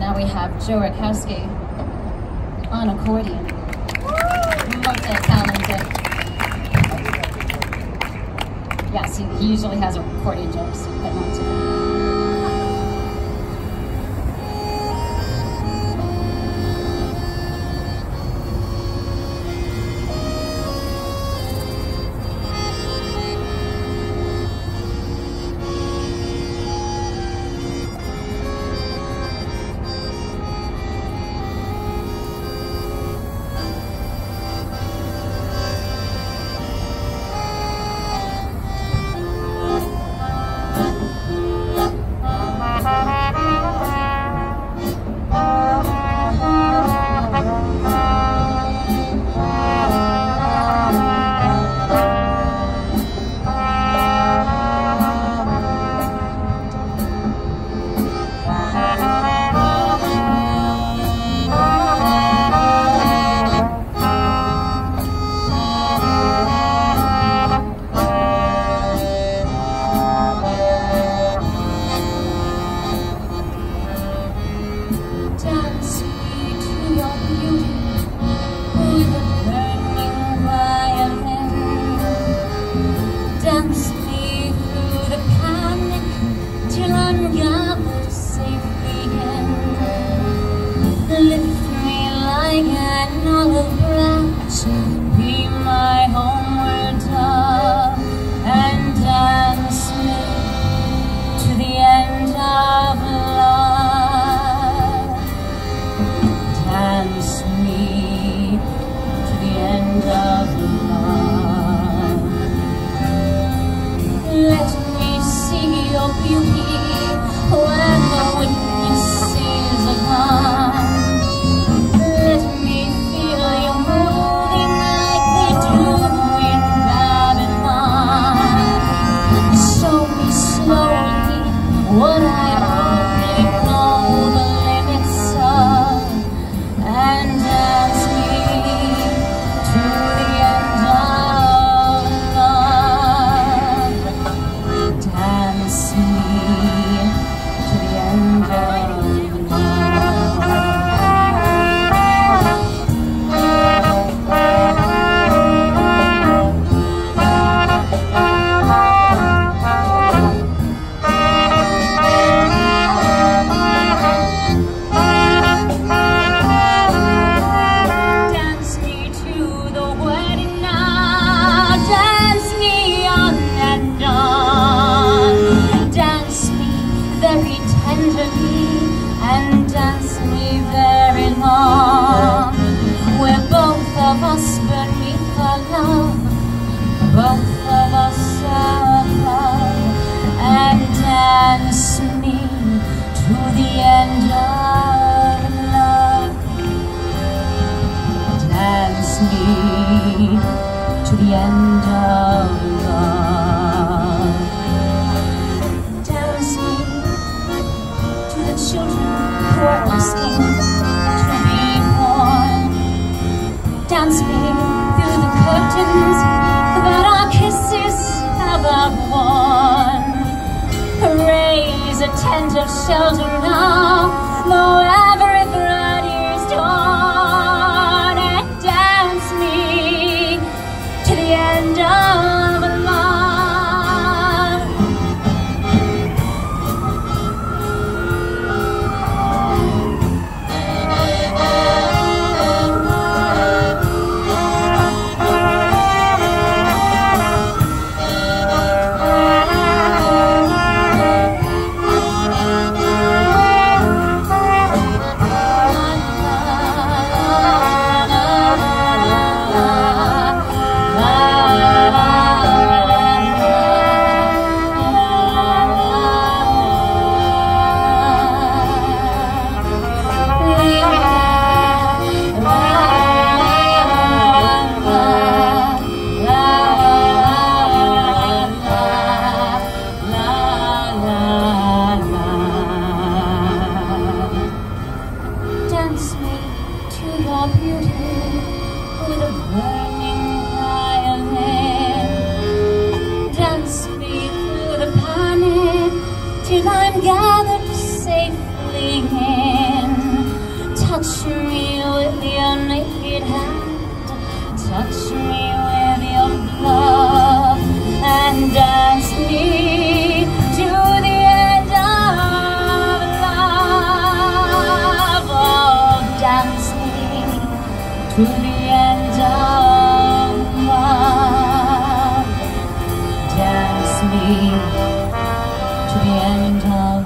Now we have Rutkowski on accordion. Multi-talented. Yes, he usually has accordion jokes, but not today. Dance me through the panic till I'm gathered safely in. Lift me like an olive branch, be my homeward dove, and dance me to the end of love. Dance me to the end of love. Let me see your beauty when the witnesses are gone. Let me feel you moving like they do in Babylon. Show me slowly what I only know the limits of, and dance me to the end of love. Dance me to the end of love. Dance me to the wedding now. Dance me on and on. Dance me very tenderly and dance me very long. Where both of us burn me for love, both of us are love, and dance me to the end of love. Dance me to the end of love. Dance me to the children who are asking to be born. Dance me through the curtains that our kisses have outworn. Raise a tent of shelter now, though every thread is torn, and dance me to the end of love. Dance me to your beauty with a burning violin. Dance me through the panic till I'm gathered safely in. touch me with your naked hand, touch me with your love, and dance me to the end of love. Oh, dance me to the end of love. Dance me to the end of